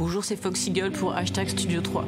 Bonjour, c'est Foxy Girl pour #Studio 3.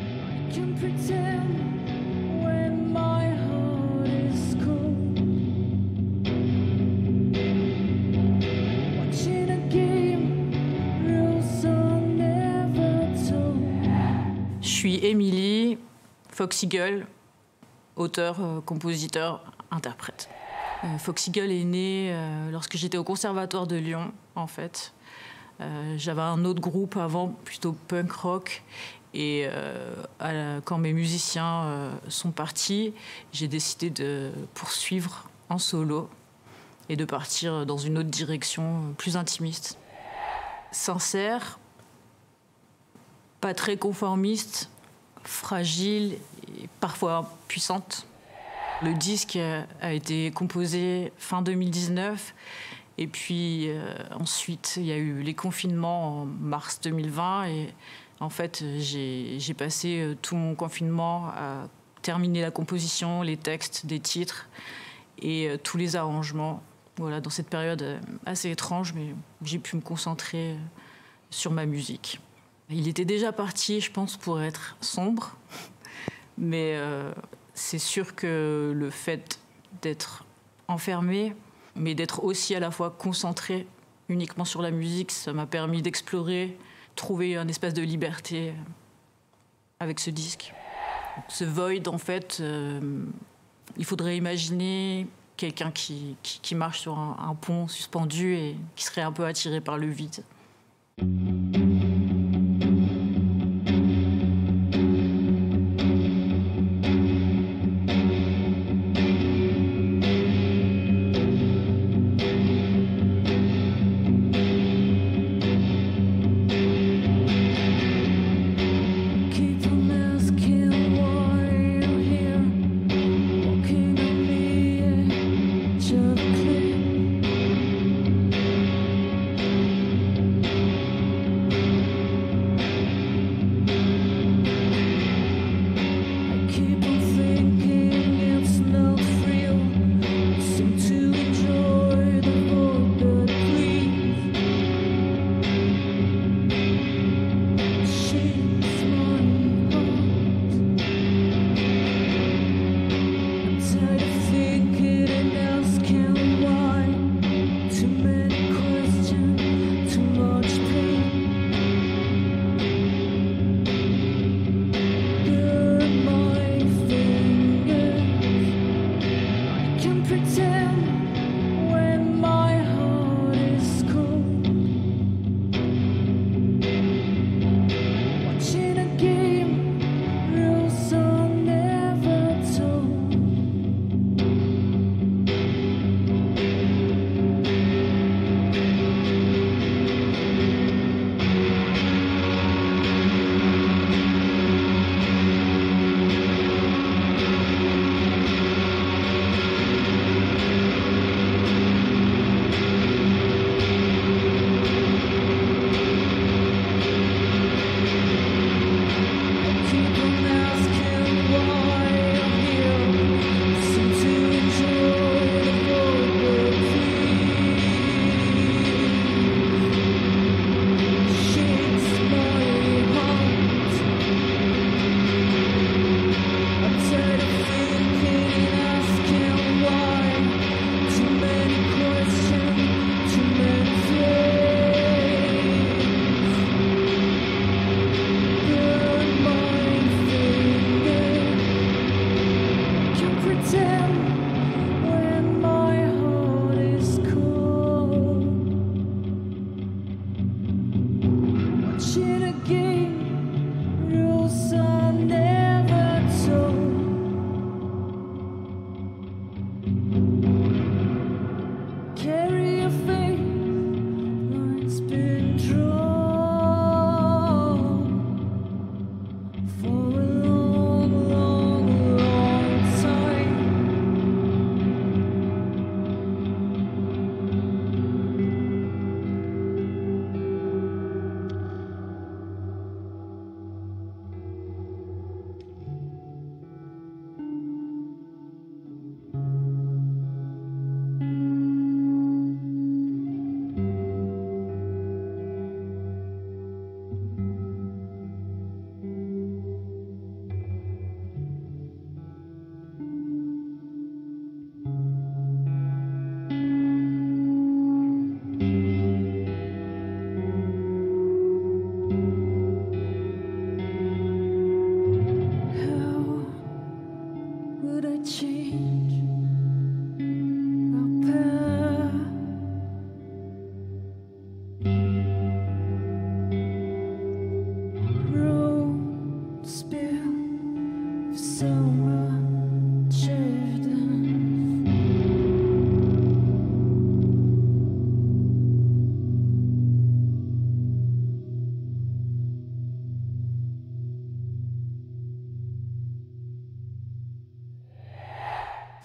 Je suis Émilie, Foxy Girl, auteur, compositeur, interprète. Foxy Girl est née lorsque j'étais au Conservatoire de Lyon, en fait. J'avais un autre groupe avant, plutôt punk rock. Et quand mes musiciens sont partis, j'ai décidé de poursuivre en solo et de partir dans une autre direction plus intimiste. Sincère, pas très conformiste, fragile et parfois puissante. Le disque a été composé fin 2019 et puis ensuite il y a eu les confinements en mars 2020 et en fait j'ai passé tout mon confinement à terminer la composition, les textes des titres et tous les arrangements. Voilà, dans cette période assez étrange, mais j'ai pu me concentrer sur ma musique. Il était déjà parti, je pense, pour être sombre, mais c'est sûr que le fait d'être enfermé, mais d'être aussi à la fois concentré uniquement sur la musique, ça m'a permis d'explorer, trouver un espace de liberté avec ce disque. Ce void, en fait, il faudrait imaginer quelqu'un qui marche sur un pont suspendu et qui serait un peu attiré par le vide.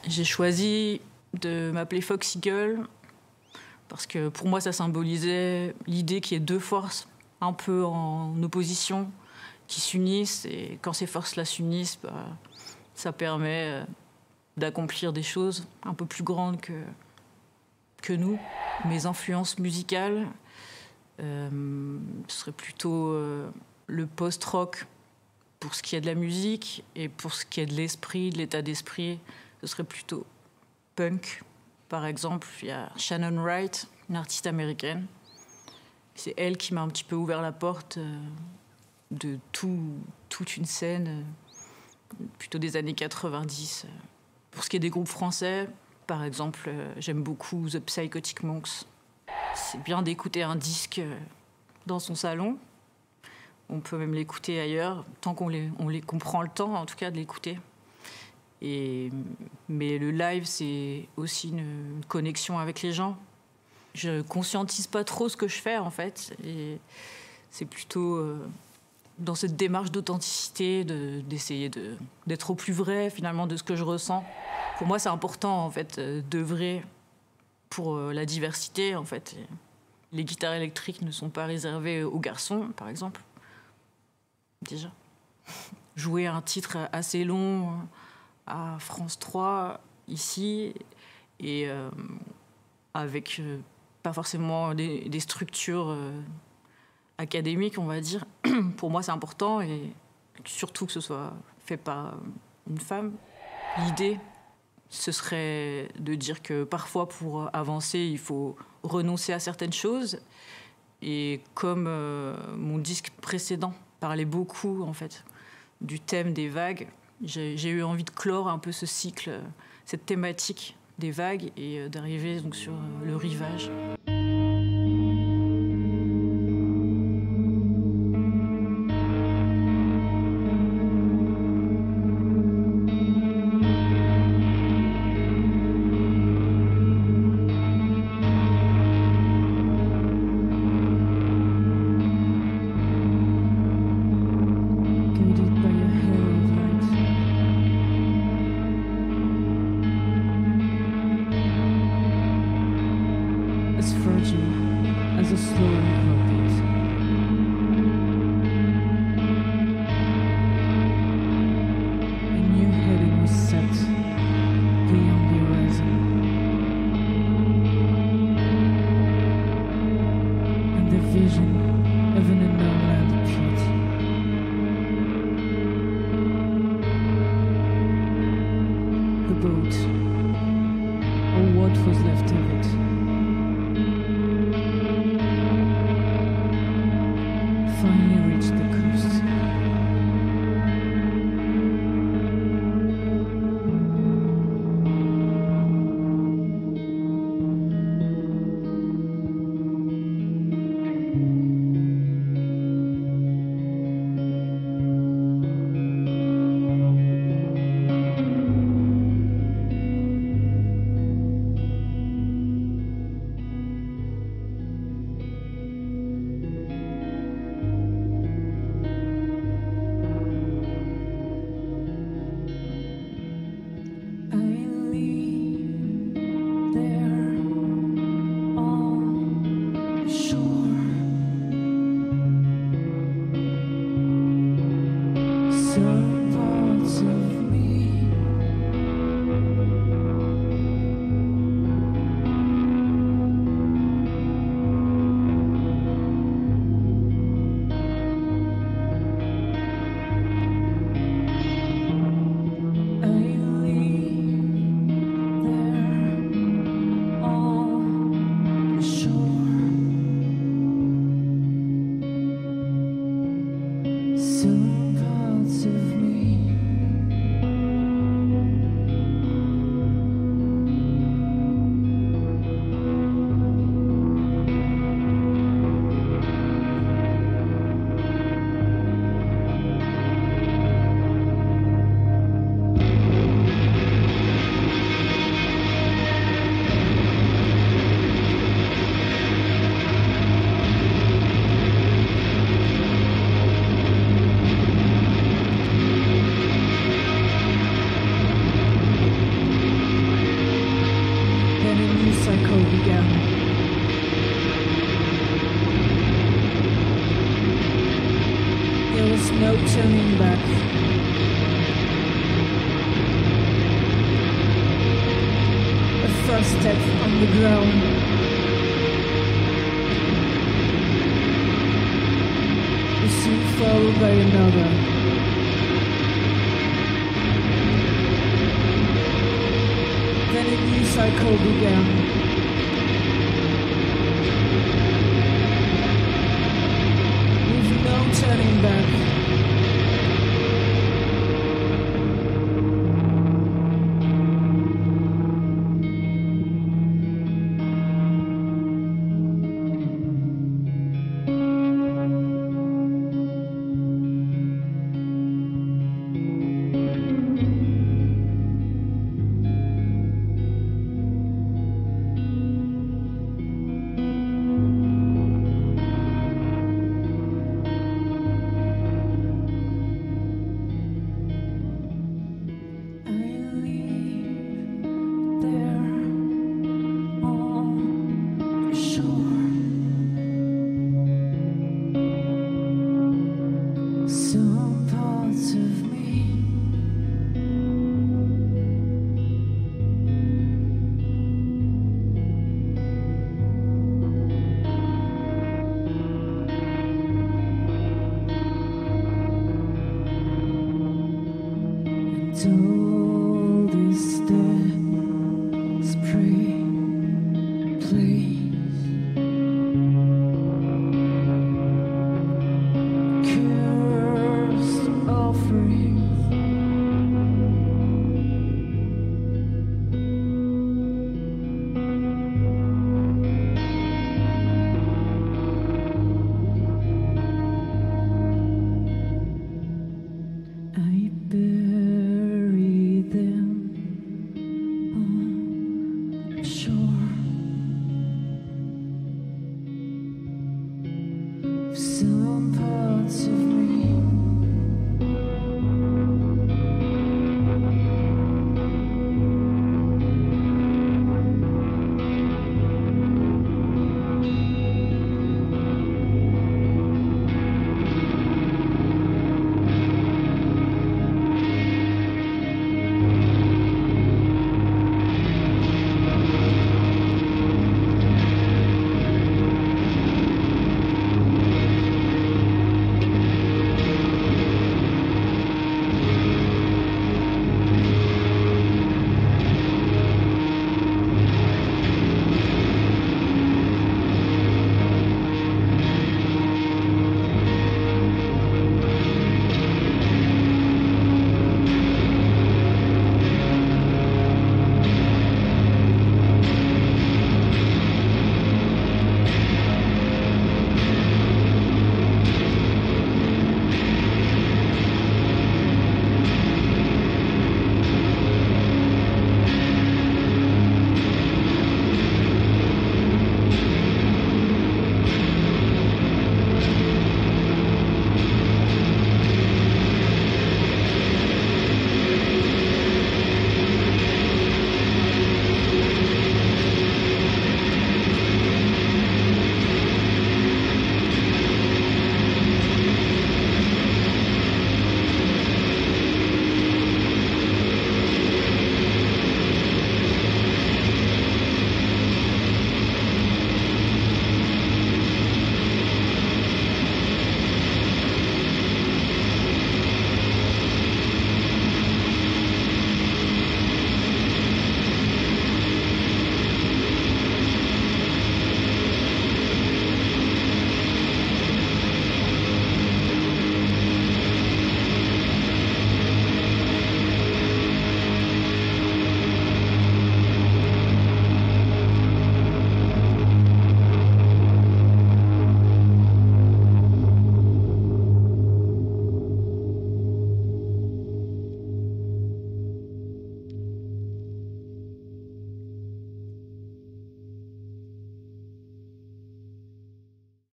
J'ai choisi de m'appeler Foxy Girl parce que pour moi, ça symbolisait l'idée qu'il y ait deux forces un peu en opposition qui s'unissent. Et quand ces forces-là s'unissent, ça permet d'accomplir des choses un peu plus grandes que nous. Mes influences musicales, ce serait plutôt le post-rock pour ce qui est de la musique, et pour ce qui est de l'esprit, de l'état d'esprit, ce serait plutôt punk. Par exemple, il y a Shannon Wright, une artiste américaine. C'est elle qui m'a un petit peu ouvert la porte de toute une scène, plutôt des années 90. Pour ce qui est des groupes français, par exemple, j'aime beaucoup The Psychotic Monks. C'est bien d'écouter un disque dans son salon. On peut même l'écouter ailleurs, tant qu'on prend le temps, en tout cas, de l'écouter. Mais le live, c'est aussi une connexion avec les gens. Je conscientise pas trop ce que je fais, en fait. Et c'est plutôt dans cette démarche d'authenticité, d'essayer d'être au plus vrai, finalement, de ce que je ressens. Pour moi, c'est important, en fait, d'œuvrer pour la diversité, en fait. Les guitares électriques ne sont pas réservées aux garçons, par exemple. Déjà. Jouer un titre assez long à France 3, ici, et avec pas forcément des structures académiques, on va dire. Pour moi, c'est important, et surtout que ce soit fait par une femme. L'idée, ce serait de dire que parfois, pour avancer, il faut renoncer à certaines choses. Et comme mon disque précédent parlait beaucoup, en fait, du thème des vagues, j'ai eu envie de clore un peu ce cycle, cette thématique des vagues, et d'arriver donc sur le rivage. As fragile as a slowing heartbeat. A new heaven was set beyond the horizon, and the vision of an unknown land appeared. The boat, or what was left of it, finally reached the coast. Some parts of me I leave there on the shore. no turning back. A first step on the ground. You see, followed by another. Then a new cycle began. With no turning back. Show.